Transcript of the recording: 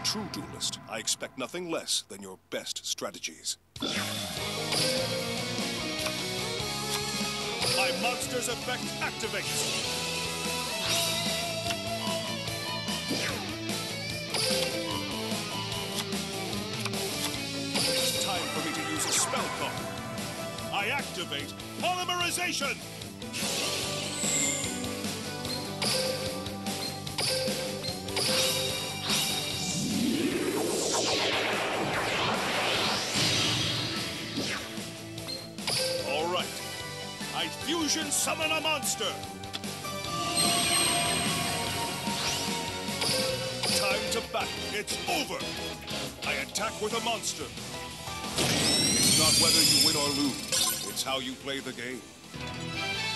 true duelist, I expect nothing less than your best strategies. My monster's effect activates. It's time for me to use a spell card. I activate Polymerization! All right. I fusion summon a monster! Time to battle. It's over! I attack with a monster. It's not whether you win or lose. It's how you play the game.